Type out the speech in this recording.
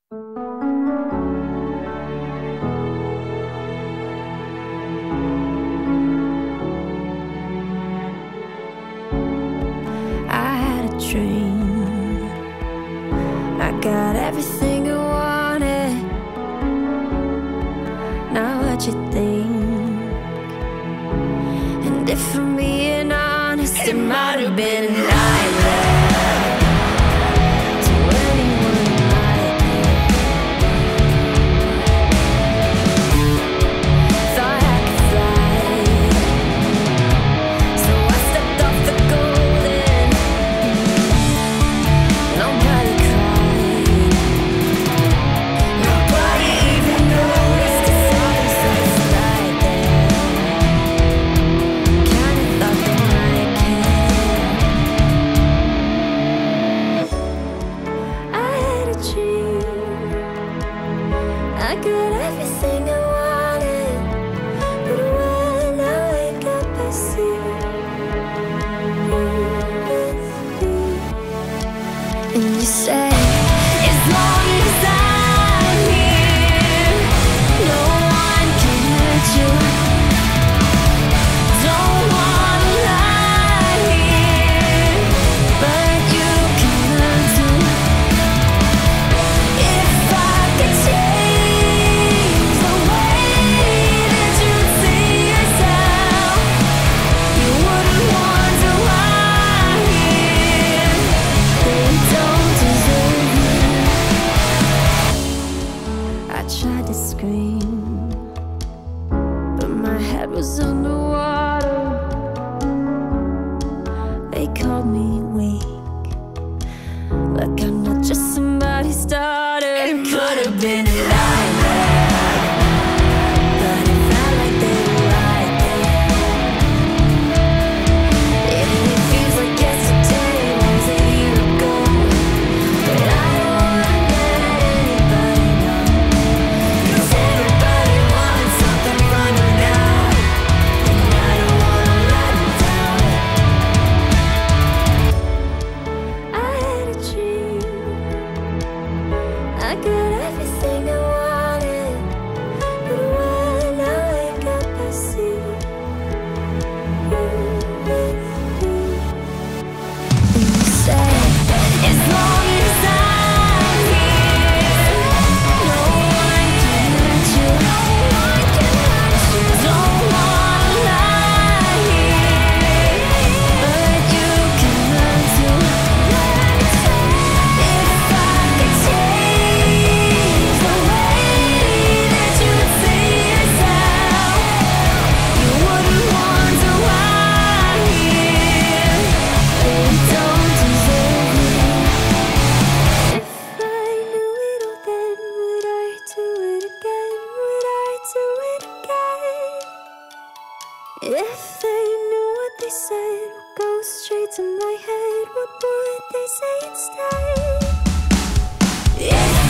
I had a dream, I got everything I wanted. Now what you think? And if I'm being honest, it might have been a nightmare to anyone like me. Thought I could fly, so I stepped off the golden. Nobody cried, nobody even noticed, 'cause I was just right there. Kinda thought they might care. I had a dream, I got everything I wanted, but when I wake up I see you with me. And you say, as long as I'm here, no one can hurt you. Don't wanna lie here, but you can learn to. If I could change the way that you see yourself, you wouldn't wonder why they don't deserve you. I tried to scream, but my head was underwater. They called me weak, like I'm not just somebody's daughter. It could have been a nightmare, but it felt like they were right there. It feels like yesterday was a year ago, but I don't wanna let anybody know, 'cause everybody wants something from you now, and I don't wanna let them down. I had a dream, I got everything I wanted, but when I wake up I see you with me. And you say, as long as I'm here, no one can hurt you. Don't wanna lie here, but you can learn to. If I could change the way that you see yourself, you wouldn't wonder why they don't deserve you. If I knew it all then, would I do it again? Would I do it again? If they knew what they said would go straight to my head, what would they say instead? If